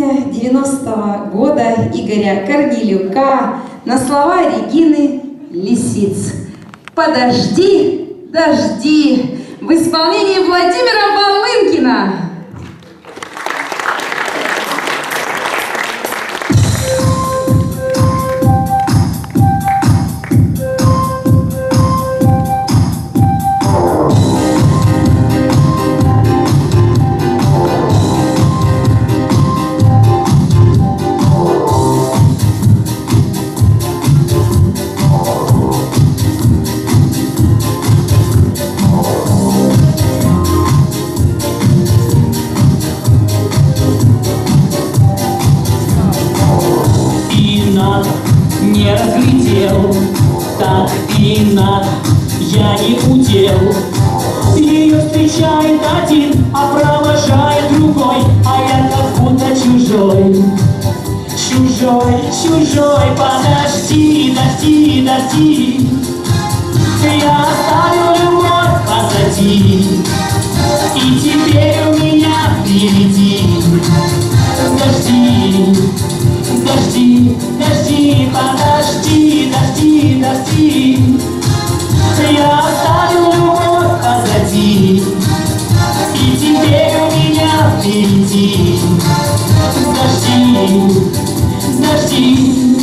Песня 90-го года Игоря Корнелюка на слова Регины Лисиц. «Подожди, дожди» в исполнении Владимира Волынкина. Не разглядел, так и надо, я не удел. Ее встречает один, а провожает другой, а я как будто чужой. Чужой, чужой, подожди, дожди, дожди. Я оставил любовь позади, и теперь у меня впереди. Дожди, дожди, дожди, подожди, дожди, дожди. Я оставил любовь позади, и теперь у меня впереди. Дожди, дожди.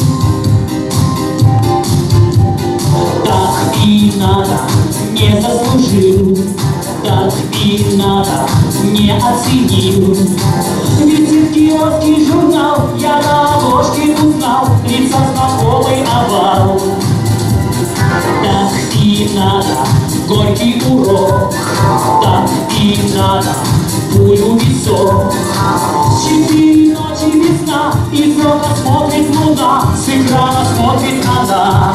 Так и надо, не заслужил, так и надо, не оценил. Висит киоский журнал, я на обложке узнал лица знакомый овал. Так и надо, горький урок, так и надо, пулю в висок. 4 ночи весна, из окна смотрит луна, с экрана смотрит она.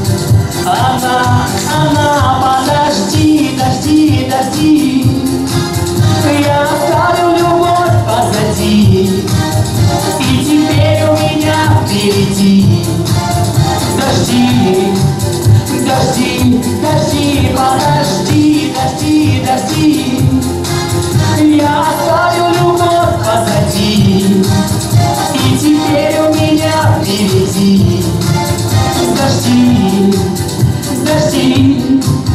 Она, подожди, дожди, дожди. Я оставил любовь позади, и теперь у меня впереди. Дожди, дожди, дожди, подожди, дожди, дожди. Я оставил любовь позади, и теперь у меня впереди. Дожди, дожди.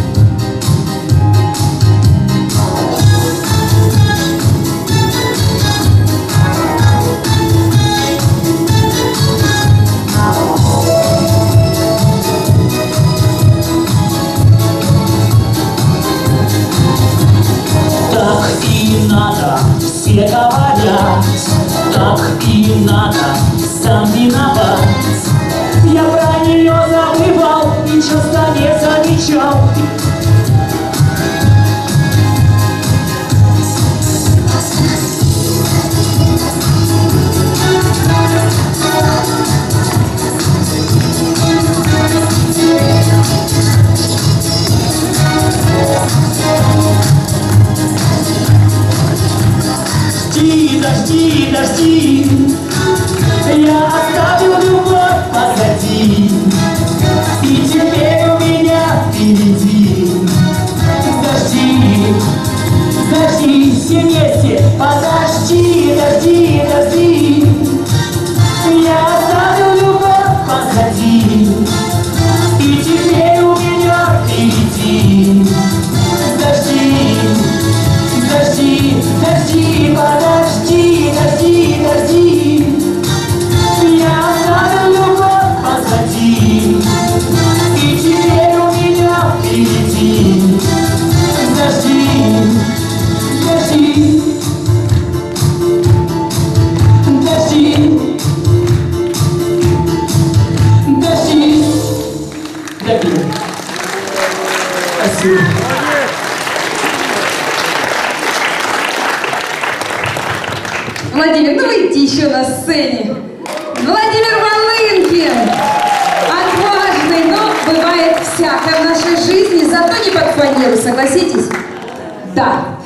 Все говорят, так и надо, сам виноват. Я про нее забывал и часто не замечал. Дожди, дожди, я оставил любовь позади, и теперь у меня впереди. Дожди, дожди, все вместе, подожди, дожди, дожди. Я оставил любовь позади, и теперь у меня впереди. Дожди, дожди, дожди, подожди, дожди, дожди. Я оставил любовь позади, и теперь у меня впереди. Дожди, дожди, дожди, дожди. Спасибо. Владимир, ну выйдите еще на сцене. Владимир Волынкин. Отважный, но бывает всякое в нашей жизни, зато не под фанеру, согласитесь? Да.